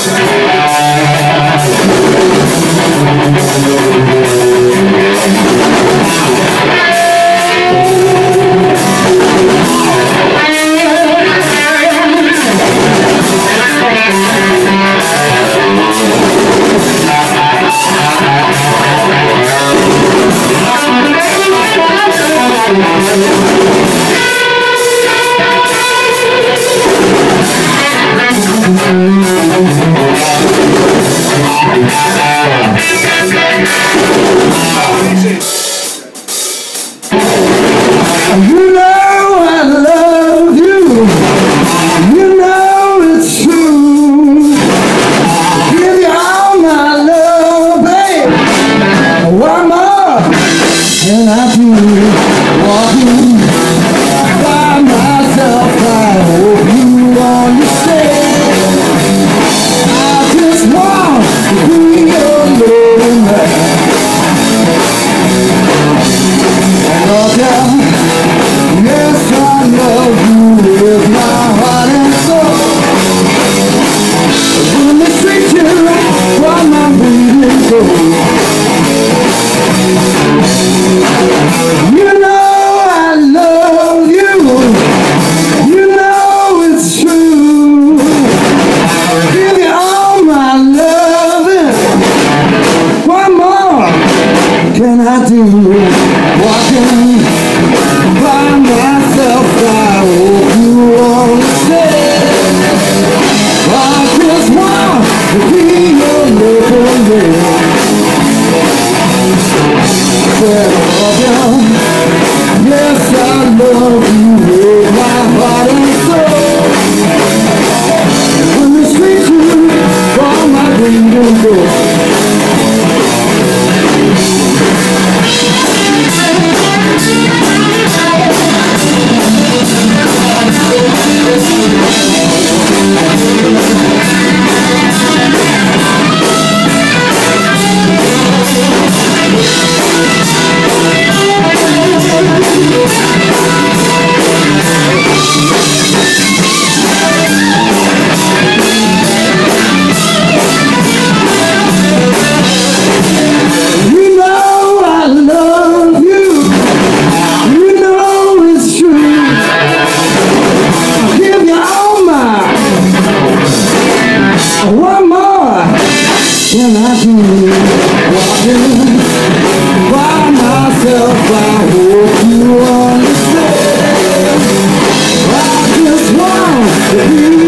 You know I love you. You know it's true. Give you all my love, babe. What more can I do? Walking by myself, I hope you understand. I just want to be your loving man. Oh, yeah. Yes, I love you with my heart and soul. When they treat you while my breathing goes. You know I love you. You know it's true. Give you all my loving. What more can I do? Walking by myself, I hope you understand. I just want to be your little man. Said, oh yeah, yes I love you with my heart and soul. When they treat you for my dream goes. What more can I do? Walking by myself, I hope you understand. I just want to be